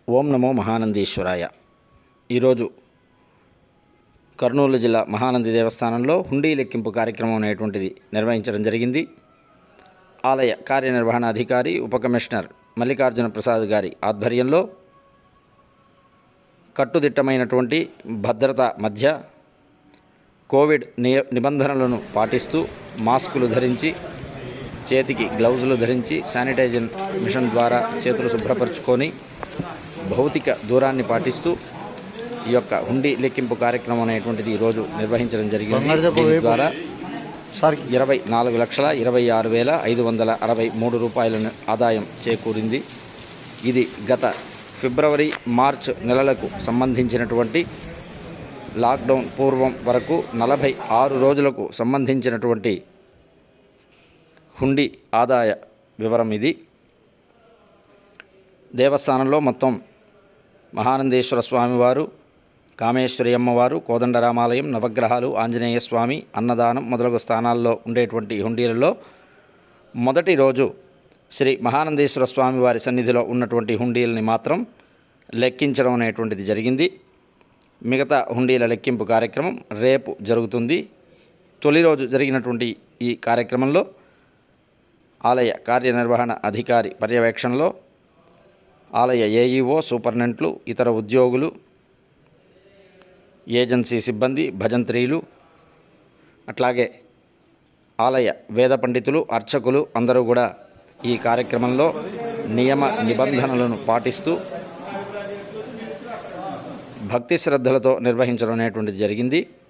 ఓం నమో మహానందీశ్వరాయ. ఈరోజు కర్నూలు జిల్లా మహానంది దేవస్థానంలో హుండీ లెక్కింపు కార్యక్రమం అనేటువంటిది నిర్వహించడం జరిగింది. ఆలయ కార్యనిర్వహణ అధికారి ఉప కమిషనర్ మల్లికార్జున ప్రసాద్ గారి ఆధ్వర్యంలో కట్టుదిట్టమైనటువంటి భద్రత మధ్య కోవిడ్ నిబంధనలను పాటిస్తూ మాస్కులు ధరించి, చేతికి గ్లౌజులు ధరించి, శానిటైజర్ మిషన్ ద్వారా చేతులు శుభ్రపరచుకొని భౌతిక దూరాన్ని పాటిస్తూ ఈ యొక్క హుండీ లెక్కింపు కార్యక్రమం అనేటువంటిది ఈరోజు నిర్వహించడం జరిగింది. దీని ద్వారా 24,26,563 రూపాయలను ఆదాయం చేకూరింది. ఇది గత ఫిబ్రవరి, మార్చ్ నెలలకు సంబంధించినటువంటి లాక్డౌన్ పూర్వం వరకు 46 రోజులకు సంబంధించినటువంటి హుండీ ఆదాయ వివరం ఇది. దేవస్థానంలో మొత్తం మహానందేశ్వర స్వామివారు, కామేశ్వరి అమ్మవారు, కోదండరామాలయం, నవగ్రహాలు, ఆంజనేయ స్వామి, అన్నదానం మొదలగు స్థానాల్లో ఉండేటువంటి హుండీలలో మొదటి రోజు శ్రీ మహానందేశ్వర స్వామివారి సన్నిధిలో ఉన్నటువంటి హుండీలని మాత్రం లెక్కించడం అనేటువంటిది జరిగింది. మిగతా హుండీల లెక్కింపు కార్యక్రమం రేపు జరుగుతుంది. తొలి రోజు జరిగినటువంటి ఈ కార్యక్రమంలో ఆలయ కార్యనిర్వహణ అధికారి పర్యవేక్షణలో ఆలయ ఏఈఓ, సూపరింటెండెంట్లు, ఇతర ఉద్యోగులు, ఏజెన్సీ సిబ్బంది, భజంత్రీలు, అట్లాగే ఆలయ వేద పండితులు, అర్చకులు అందరూ కూడా ఈ కార్యక్రమంలో నియమ నిబంధనలను పాటిస్తూ భక్తి శ్రద్ధలతో నిర్వహించడం అనేటువంటిది జరిగింది.